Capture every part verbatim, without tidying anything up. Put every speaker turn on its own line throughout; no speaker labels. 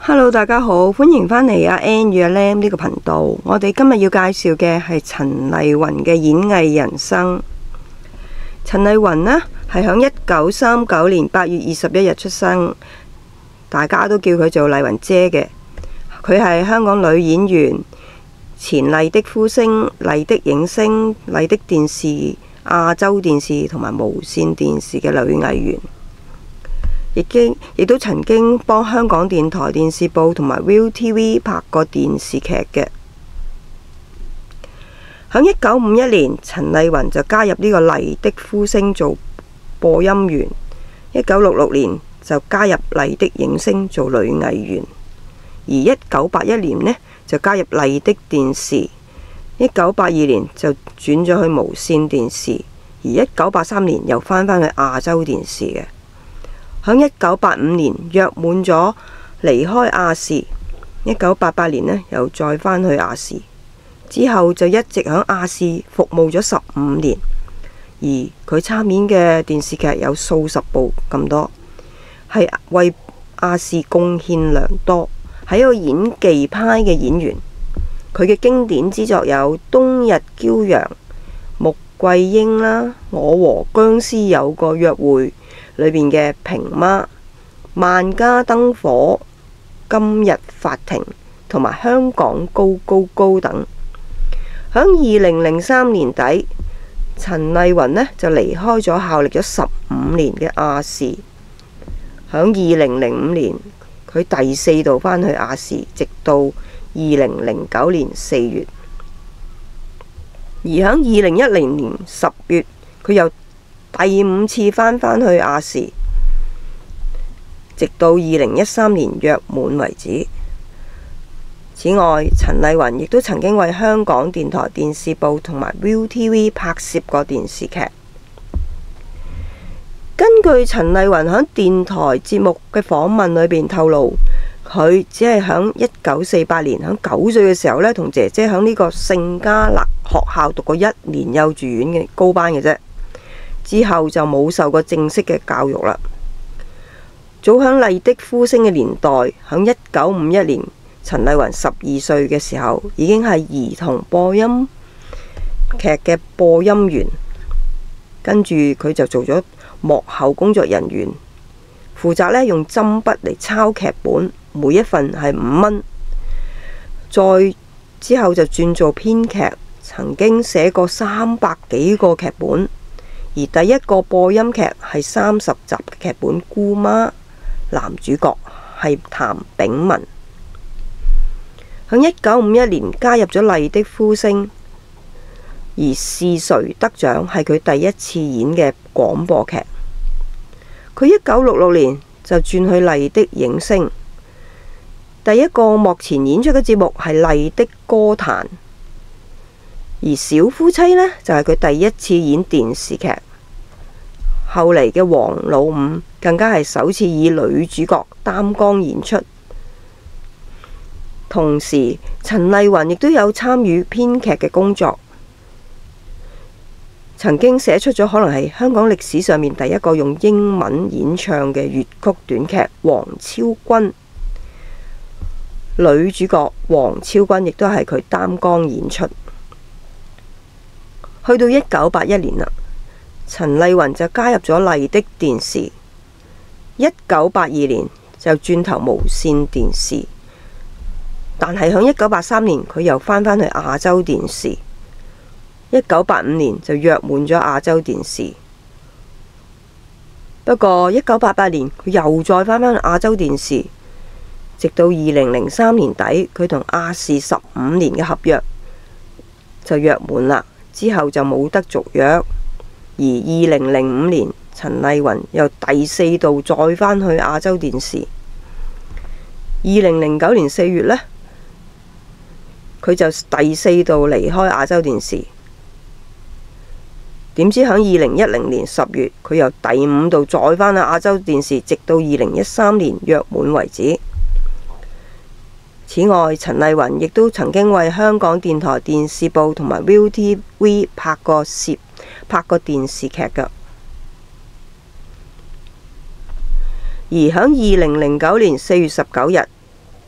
Hello， 大家好，歡迎返嚟阿 Ann 與阿 Lam 呢個頻道。我哋今日要介紹嘅係陳麗雲嘅演藝人生。陳麗雲呢係響一九三九年八月二十一日出生，大家都叫佢做麗雲姐嘅。佢係香港女演員，前麗的呼聲、麗的影聲、麗的電視、亞洲電視同埋無線電視嘅女藝員。亦經亦都曾經幫香港電台電視部同埋 Viu T V 拍過電視劇嘅。響一九五一年，陳麗雲就加入呢個麗的呼聲做播音員。一九六六年就加入麗的影聲做女藝員，而一九八一年呢，就加入麗的電視。一九八二年就轉咗去無線電視，而一九八三年又返返去亞洲電視嘅。響一九八五年約滿咗離開亞視，一九八八年呢又再返去亞視，之後就一直響亞視服務咗十五年，而佢參演嘅電視劇有數十部咁多，係為亞視貢獻良多，係一個演技派嘅演員。佢嘅經典之作有《冬日驕陽》、《穆桂英》啦，《我和僵屍有個約會》裏面嘅平媽、萬家燈火、今日法庭同埋香港高高高等。響二零零三年底，陳麗雲呢就離開咗效力咗十五年嘅亞視。響二零零五年，佢第四度返去亞視，直到二零零九年四月。而響二零一零年十月，佢又第五次返返去亞視，直到二零一三年約滿為止。此外，陳麗雲亦都曾經為香港電台電視部同埋 Viu T V 拍攝過電視劇。根據陳麗雲喺電台節目嘅訪問裏邊透露，佢只係喺一九四八年喺九歲嘅時候呢，同姐姐喺呢個聖嘉勒學校讀過一年幼稚園嘅高班嘅啫。之後就冇受過正式嘅教育啦。早響麗的呼聲嘅年代，響一九五一年，陳麗雲十二歲嘅時候，已經係兒童播音劇嘅播音員。跟住佢就做咗幕後工作人員，負責呢用針筆嚟抄劇本，每一份係五蚊。再之後就轉做編劇，曾經寫過三百幾個劇本。而第一個播音劇係三十集嘅劇本《姑媽》，男主角係譚炳文。響一九五一年加入咗麗的呼聲，而是誰得獎係佢第一次演嘅廣播劇。佢一九六六年就轉去麗的影聲，第一個幕前演出嘅節目係麗的歌壇。而小夫妻呢，就係佢第一次演電視劇，後嚟嘅王老五更加係首次以女主角擔綱演出。同時，陳麗雲亦都有參與編劇嘅工作，曾經寫出咗可能係香港歷史上面第一個用英文演唱嘅粵曲短劇《王昭君》，女主角王昭君亦都係佢擔綱演出。去到一九八一年啦，陳麗雲就加入咗麗的電視。一九八二年就轉投無線電視，但係響一九八三年佢又返返去亞洲電視。一九八五年就約滿咗亞洲電視。不過一九八八年佢又再返返去亞洲電視，直到二零零三年底，佢同亞視十五年嘅合約就約滿啦。之後就冇得續約，而二零零五年陳麗雲又第四度再返去亞洲電視。二零零九年四月呢，佢就第四度離開亞洲電視。點知喺二零一零年十月，佢又第五度再返去亞洲電視，直到二零一三年約滿為止。此外，陳麗雲亦都曾經為香港電台電視部同埋 Viu T V 拍過攝拍過電視劇㗎。而喺二零零九年四月十九日，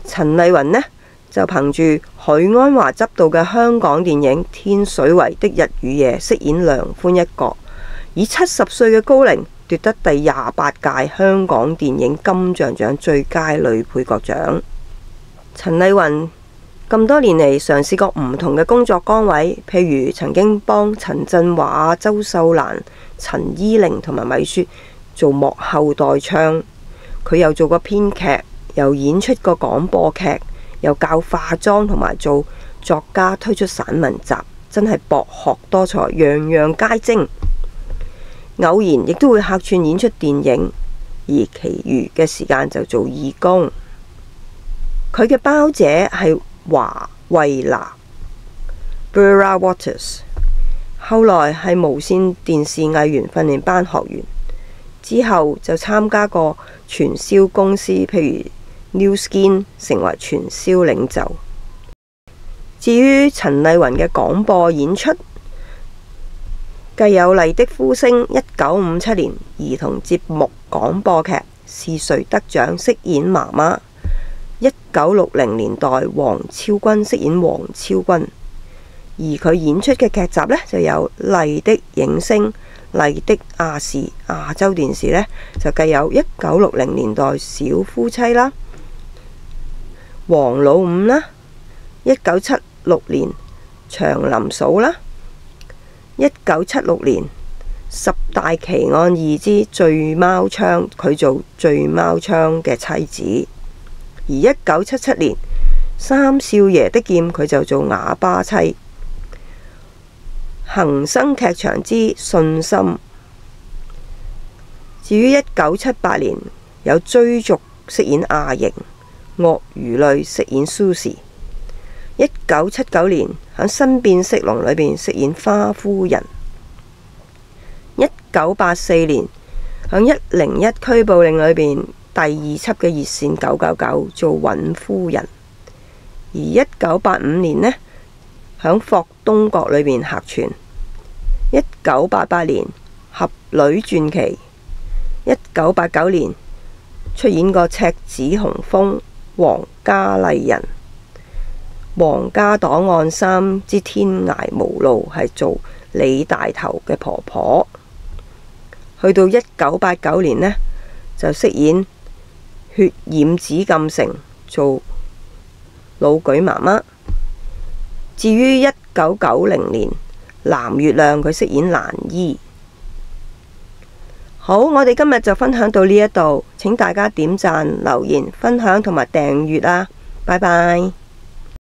陳麗雲呢就憑住許鞍華執導嘅香港電影《天水圍的日與夜》飾演梁寬一角，以七十歲嘅高齡奪得第廿八屆香港電影金像獎最佳女配角獎。陳麗雲咁多年嚟嘗試過唔同嘅工作崗位，譬如曾經幫陳振華、周秀蘭、陳伊玲同埋米雪做幕後代唱，佢又做過編劇，又演出過廣播劇，又教化妝同埋做作家，推出散文集，真係博學多才，樣樣皆精。偶然亦都會客串演出電影，而其餘嘅時間就做義工。佢嘅胞姐係華慧娜 Burra Waters， 後來係無線電視藝員訓練班學員，之後就參加過傳銷公司，譬如 New Skin， 成為傳銷領袖。至於陳麗雲嘅廣播演出，繼有麗的呼聲一九五七年兒童節目廣播劇是誰得獎飾演媽媽，一九六零年代黃超君飾演黃超君，而佢演出嘅劇集呢，就有麗的影星、麗的亞視、亞洲電視呢，就繼有一九六零年代小夫妻啦、王老五啦，一九七六年祥林嫂啦，一九七六年十大奇案二之醉貓窗，佢做醉貓窗嘅妻子。而一九七七年三少爺的劍，佢就做啞巴妻。恒生劇場之信心。至於一九七八年有追逐飾演阿瑩，鱷魚淚飾演蘇時。一九七九年喺新變色龍裏邊飾演花夫人。一九八四年喺一零一拘捕令裏邊第二輯嘅熱線九九九做尹夫人。而一九八五年呢，喺霍東閣裏邊客串。一九八八年俠女傳奇。一九八九年出演過赤子雄風、皇家麗人、皇家檔案三之天涯無路，係做李大頭嘅婆婆。去到一九八九年呢，就飾演血染紫禁城，做老舉媽媽。至於一九九零年藍月亮，佢飾演蘭姨。好，我哋今日就分享到呢一度，請大家點讚、留言、分享同埋訂閱啊！拜拜。